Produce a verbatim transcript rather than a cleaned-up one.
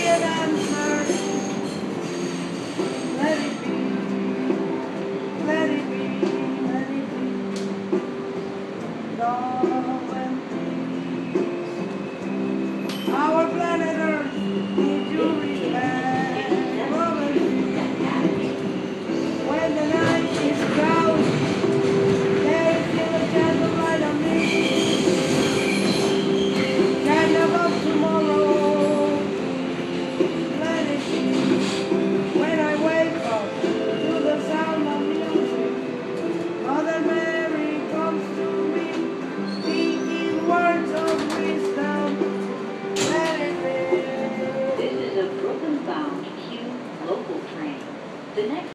an answer. Let it be, let it be, let it be. Love and peace. Our planet Earth needs your respect. Love and peace. When the night is cloudy, there is still a chance of light on me. Can above tomorrow. Let it be. When I wake up to the sound of music, Mother Mary comes to me, speaking words of wisdom. Let it be. This is a Brooklyn-bound Q local train. The next